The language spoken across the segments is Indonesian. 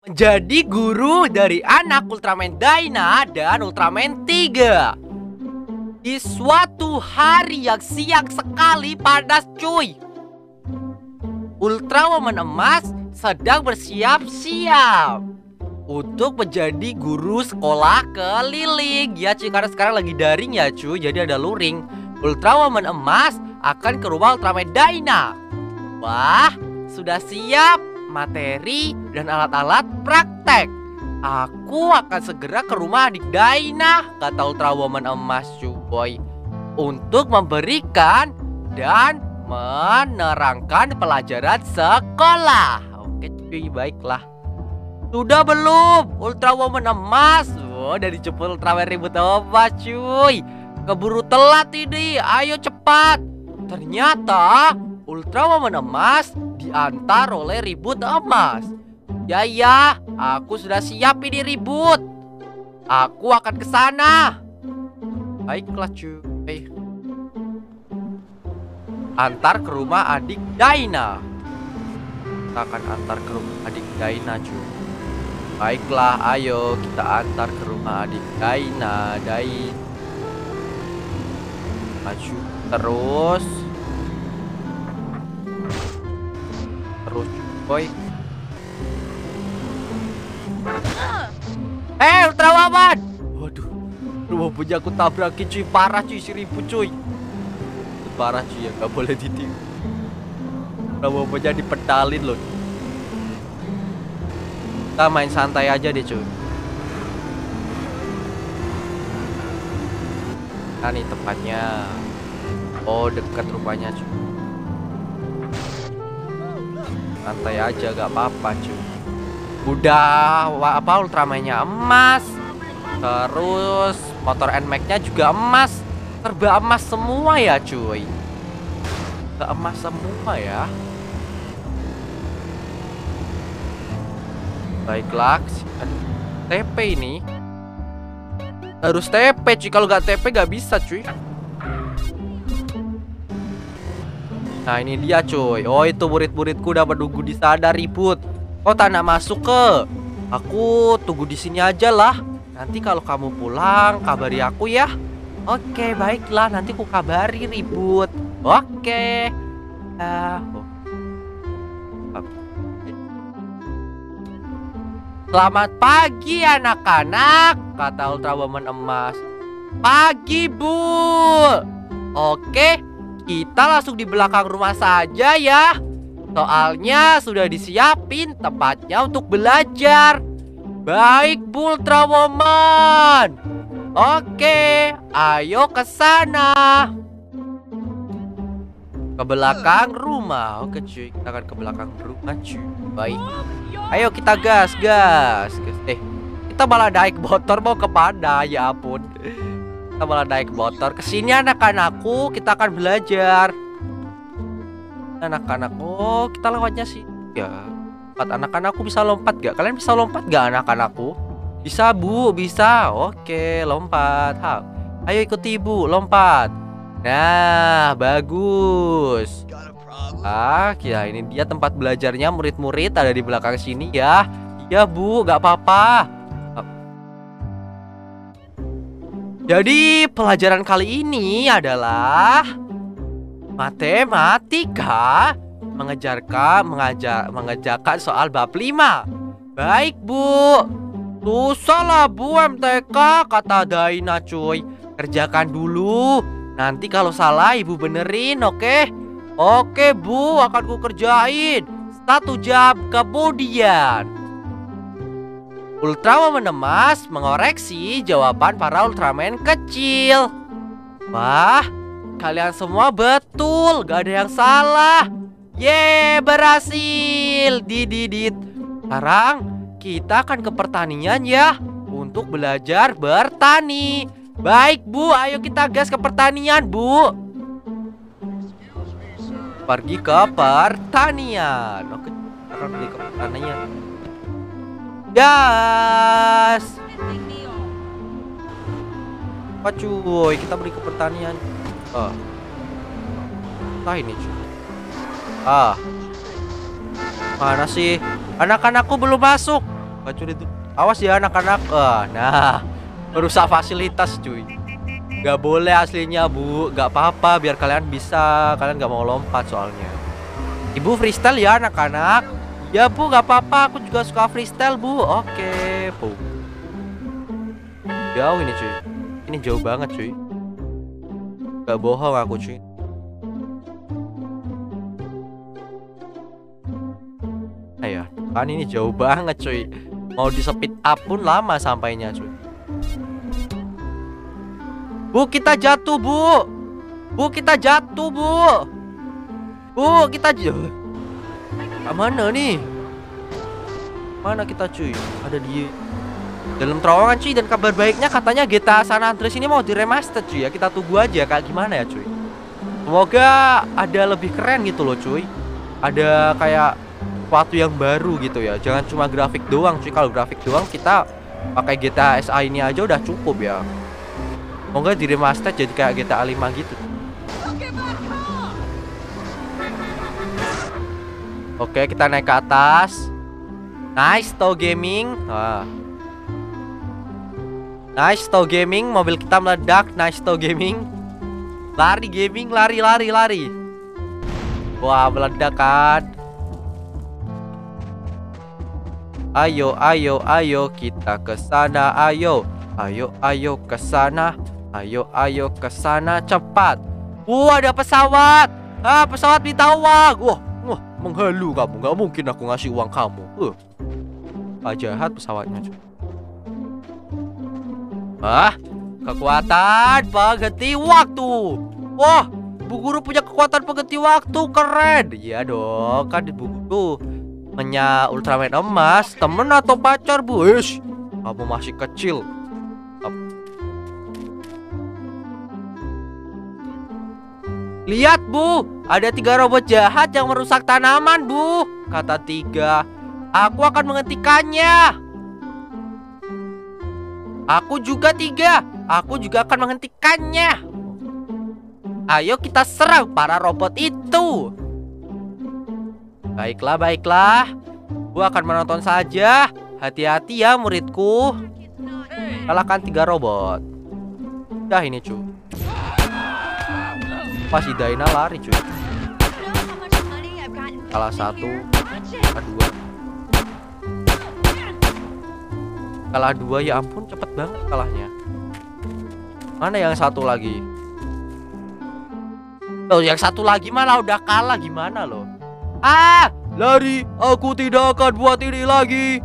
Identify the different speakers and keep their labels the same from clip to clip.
Speaker 1: menjadi guru dari anak Ultraman Dyna dan Ultraman 3. Di suatu hari yang siang sekali panas cuy, Ultrawoman Emas sedang bersiap-siap untuk menjadi guru sekolah keliling. Ya cuy, karena sekarang lagi daring ya cuy, jadi ada luring. Ultrawoman Emas akan ke rumah Ultraman Dyna. Wah, sudah siap materi dan alat-alat praktek. Aku akan segera ke rumah adik Dyna, kata Ultrawoman Emas cuy, untuk memberikan dan menerangkan pelajaran sekolah. Oke cuy, baiklah. Sudah belum Ultrawoman Emas? Oh, dari dijemput Ultraman Ribut Emas cuy. Keburu telat ini, ayo cepat. Ternyata Ultrawoman Emas diantar oleh Ribut Emas. Ya, aku sudah siap ini Ribut. Aku akan ke sana. Baiklah cuy. Antar ke rumah adik Dyna. Kita akan antar ke rumah adik Dyna cuy. Baiklah, ayo kita antar ke rumah adik Dyna. Maju terus boy. Ultrawoman. Waduh, rumah punya aku tabrakin cuy, parah cuy si Ribut cuy. Parah cuy ya, gak boleh ditinggal. Rumah punya dipedalin loh. Kita main santai aja deh cuy. Nah nih tempatnya. Oh, dekat rupanya cuy. Santai aja, gak apa-apa cuy. Udah Ultramannya emas. Terus motor NMAX-nya juga emas. Serba emas semua ya cuy. Emas semua ya. Baiklah. TP ini harus TP cuy. Kalau gak TP gak bisa cuy. Nah ini dia cuy. Oh itu murid-muridku udah menunggu di sana Ribut. Kau tak nak masuk ke? Aku tunggu di sini aja lah. Nanti kalau kamu pulang kabari aku ya. Oke baiklah, nanti aku kabari Ribut. Oke. Selamat pagi anak-anak, kata Ultrawoman Emas. Pagi Bu. Oke, kita langsung di belakang rumah saja ya. Soalnya sudah disiapin tempatnya untuk belajar. Baik Bu Ultrawoman. Oke, ayo ke sana. Ke belakang rumah. Oke cuy, kita akan ke belakang rumah cuy. Baik. Ayo kita gas. Kita malah naik motor mau kemana? Ya ampun. Kita malah naik motor. Kesini anak-anakku, kita akan belajar. Anak-anak, oh kita lewatnya sih. Ya, anak-anakku bisa lompat gak? Kalian bisa lompat gak anak-anakku? Bisa Bu, bisa. Oke, lompat. Ayo ikuti Ibu, lompat. Nah, bagus. Ya ini dia tempat belajarnya murid-murid, ada di belakang sini ya. Iya Bu, gak apa-apa. Jadi pelajaran kali ini adalah matematika, mengerjakan soal bab 5. Baik Bu. Susah lah Bu MTK, kata Dyna cuy. Kerjakan dulu. Nanti kalau salah Ibu benerin, oke? Oke Bu, akan ku kerjain. 1 jam kemudian. Ultrawoman Emas mengoreksi jawaban para Ultraman kecil. Wah, kalian semua betul, gak ada yang salah. Yeay, berhasil. Dididit. Sekarang kita akan ke pertanian ya, untuk belajar bertani. Baik Bu, ayo kita gas ke pertanian Bu. Pergi ke pertanian. Oke, kita akan pergi ke pertanian. Gas. Apa cuy, kita pergi ke pertanian. Ini cuy. Mana sih? Anak-anakku belum masuk. Bacur itu. Awas ya anak-anak. Nah, merusak fasilitas cuy. Gak boleh aslinya bu. Gak apa-apa biar kalian bisa. Kalian gak mau lompat soalnya. Ibu freestyle ya anak-anak. Ya bu gak apa-apa. Aku juga suka freestyle bu. Oke bu. Jauh ini cuy. Ini jauh banget cuy. Gak bohong aku cuy. Ayo, kan ini jauh banget cuy. Mau di speed up pun lama sampainya cuy. Bu kita jatuh bu. Bu kita jatuh bu. Bu kita jatuh. Mana nih? Mana kita cuy? Ada di dalam terowongan cuy. Dan kabar baiknya katanya GTA San Andreas ini mau diremaster cuy ya. Kita tunggu aja kayak gimana ya cuy. Semoga ada lebih keren gitu loh cuy. Ada kayak sesuatu yang baru gitu ya. Jangan cuma grafik doang cuy. Kalau grafik doang kita pakai GTA SA ini aja udah cukup ya. Semoga di remaster jadi kayak GTA 5 gitu. Oke kita naik ke atas. Nice Tow Gaming. Nice Tow Gaming. Mobil kita meledak. Nice Tow Gaming. Lari gaming. Lari. Wah meledak kan. Ayo kita ke sana. Ayo ke sana. Ayo ke sana cepat. Ada pesawat. Pesawat minta uang. Wah, menghalu kamu. Gak mungkin aku ngasih uang kamu. Jahat pesawatnya. Kekuatan pengganti waktu. Wah, Bu Guru punya kekuatan pengganti waktu. Keren. Iya dong, kan Bu Guru punya Ultraman emas. Temen atau pacar bu? Kamu masih kecil. Lihat bu, ada 3 robot jahat yang merusak tanaman bu. Kata 3. Aku akan menghentikannya. Aku juga 3. Aku juga akan menghentikannya. Ayo kita serang para robot itu. Baiklah. Gua akan menonton saja. Hati-hati ya muridku. Kalahkan 3 robot. Dah ini cuy. Pas Daina lari cuy. Kalah 1. Kalah 2. Ya ampun cepet banget kalahnya. Mana yang satu lagi? Yang satu lagi malah udah kalah gimana loh. Lari, aku tidak akan buat ini lagi.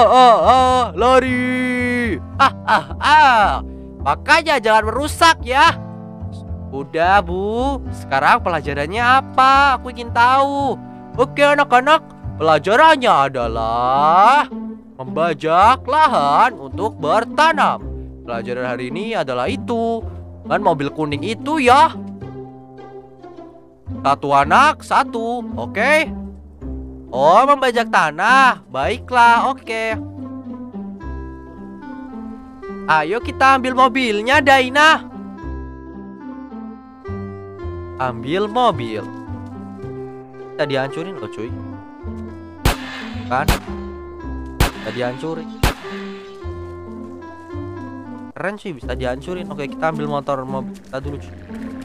Speaker 1: Lari. Makanya jangan merusak ya. Udah bu, sekarang pelajarannya apa? Aku ingin tahu. Oke anak-anak, pelajarannya adalah membajak lahan untuk bertanam. Pelajaran hari ini adalah itu. Kan mobil kuning itu ya. 1 anak 1. Oke. Membajak tanah. Baiklah, oke. Ayo kita ambil mobilnya Daina. Ambil mobil. Kita dihancurin loh cuy. Kan? Kita dihancurin. Keren sih bisa dihancurin. Oke kita ambil mobil kita dulu cuy.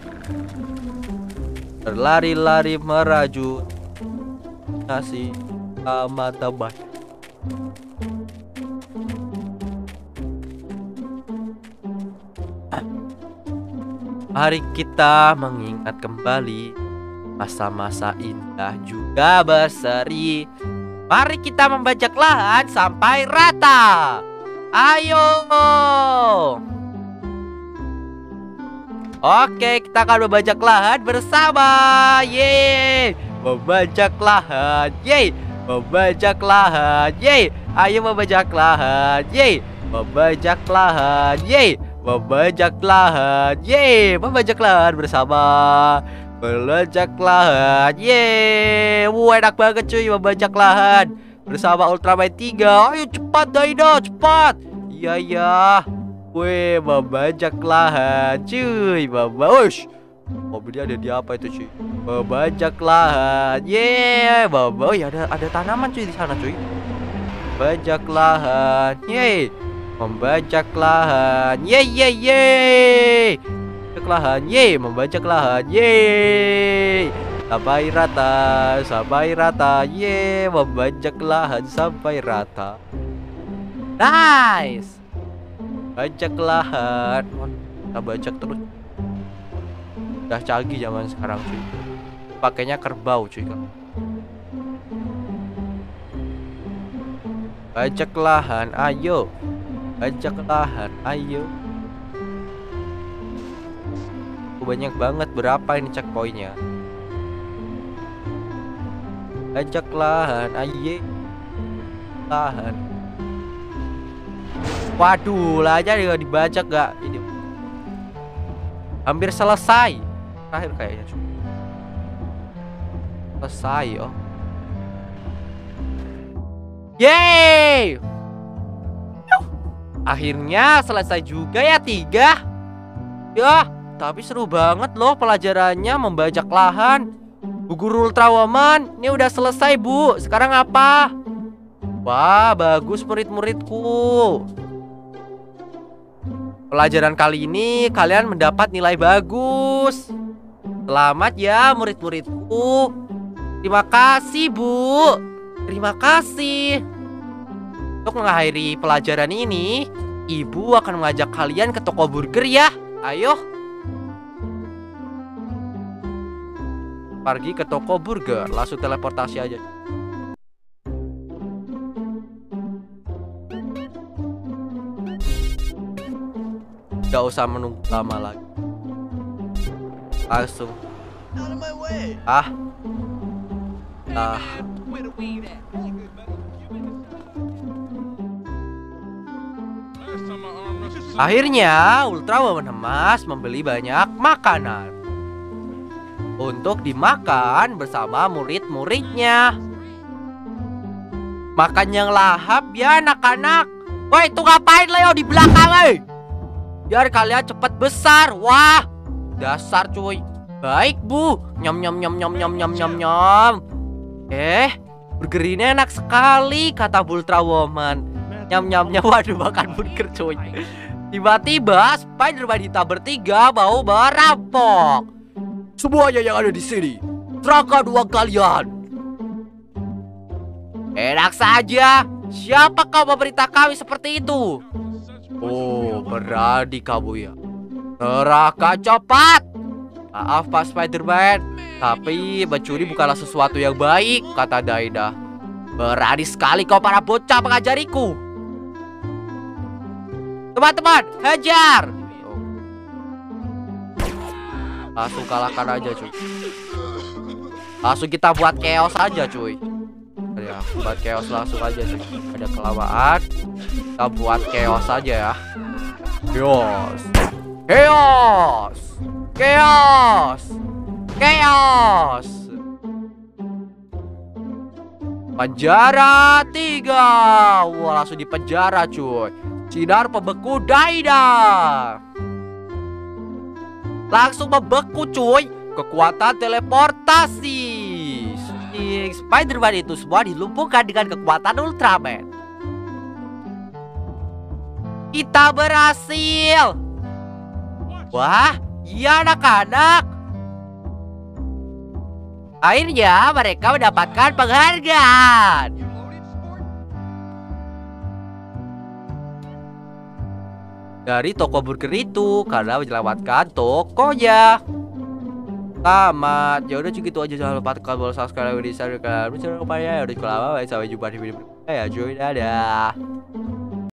Speaker 1: Berlari-lari merajut nasi sama tebak. Mari kita mengingat kembali masa-masa indah juga berseri. Mari kita membajak lahan sampai rata. Ayo. Oke, kita akan membajak lahan bersama. Yeay, membajak lahan. Yeay, membajak lahan. Yeay, ayo membajak lahan. Yeay, membajak lahan. Yeay, membajak lahan. Yeay, membajak lahan bersama. Membajak lahan. Yeay, enak banget cuy membajak lahan bersama Ultraman 3. Ayo cepat Daina, cepat. Iya. Wih, membajak lahan cuy. Mobilnya ada di apa itu cuy? Membajak lahan. Yeay, ada tanaman cuy di sana cuy. Bajak lahan. Yeay. Membajak lahan. Yeay yeay yeay. Membajak lahan. Yeay, membajak lahan. Yeay. Sampai rata, sampai rata. Yeay, membajak lahan sampai rata. Nice. Bajak lahan. Kita bajak terus. Udah canggih zaman sekarang cuy. Pakainya kerbau cuy kan. Bajak lahan, ayo. Bajak lahan, ayo. Banyak banget, berapa ini checkpointnya? Bajak lahan, ayo. Lahan. Waduh, lah aja dibajak gak? Ini hampir selesai. Terakhir kayaknya cuy. Selesai oh. Yeay. Akhirnya selesai juga ya 3. Ya, tapi seru banget loh pelajarannya membajak lahan. Bu Guru Ultrawoman, ini udah selesai Bu. Sekarang apa? Wah, bagus murid-muridku. Pelajaran kali ini kalian mendapat nilai bagus. Selamat ya murid-muridku. Terima kasih Bu. Terima kasih. Untuk mengakhiri pelajaran ini, Ibu akan mengajak kalian ke toko burger ya. Ayo. Pergi ke toko burger, langsung teleportasi aja. Gak usah menunggu lama lagi. Langsung. Ah. Akhirnya Ultrawoman Emas membeli banyak makanan untuk dimakan bersama murid-muridnya. Makan yang lahap ya anak-anak. Woi, itu ngapain Leo di belakang biar kalian cepat besar. Wah, dasar cuy. Baik Bu. Nyam nyam nyam nyam nyam nyam nyam nyam. Burger ini enak sekali kata Ultrawoman. Nyam nyam nyam. Waduh, makan burger cuy. Tiba-tiba Spider-Man kita bertiga mau merampok. Semuanya yang ada di sini, serahkan uang kalian. Enak saja. Siapa kau memerintah kami seperti itu? Oh, berani kamu ya. Serahkan cepat. Maaf Pak Spider-Man, tapi mencuri bukanlah sesuatu yang baik, kata Daida. Berani sekali kau para bocah mengajariku. Teman-teman, hajar. Langsung kalahkan aja cuy. Langsung kita buat chaos aja cuy. Ya, buat chaos langsung aja cuy. Ada kelamaan. Kita buat chaos aja ya. Chaos. Chaos. Chaos. Chaos. Penjara 3. Wah, langsung di penjara cuy. Sinar pembeku Daida. Langsung membeku cuy. Kekuatan teleportasi. Spider-Man itu semua dilumpuhkan dengan kekuatan Ultraman. Kita berhasil. Wah, iya anak-anak. Akhirnya mereka mendapatkan penghargaan. Dari toko burger itu karena menyelamatkan tokonya. Selamat. Ya udah gitu aja, jangan lupa tekan tombol subscribe di channel kalian. Sampai jumpa di video berikutnya ya cuy. Dadah.